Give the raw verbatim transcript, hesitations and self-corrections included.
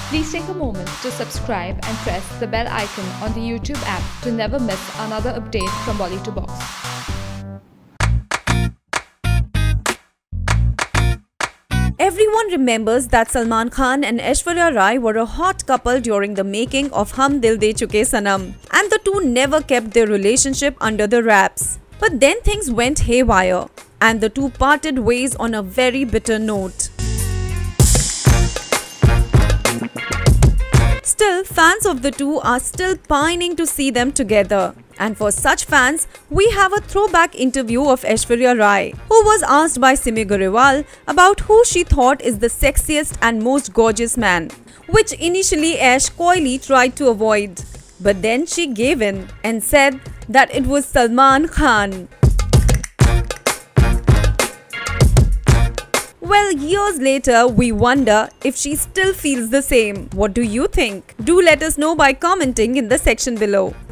Please take a moment to subscribe and press the bell icon on the YouTube app to never miss another update from Bolly two Box. Everyone remembers that Salman Khan and Aishwarya Rai were a hot couple during the making of Hum Dil De Chuke Sanam, and the two never kept their relationship under the wraps. But then things went haywire, and the two parted ways on a very bitter note. Still, fans of the two are still pining to see them together. And for such fans, we have a throwback interview of Aishwarya Rai, who was asked by Simi Garewal about who she thought is the sexiest and most gorgeous man, which initially Aish coyly tried to avoid. But then she gave in and said that it was Salman Khan. Well, years later, we wonder if she still feels the same. What do you think? Do let us know by commenting in the section below.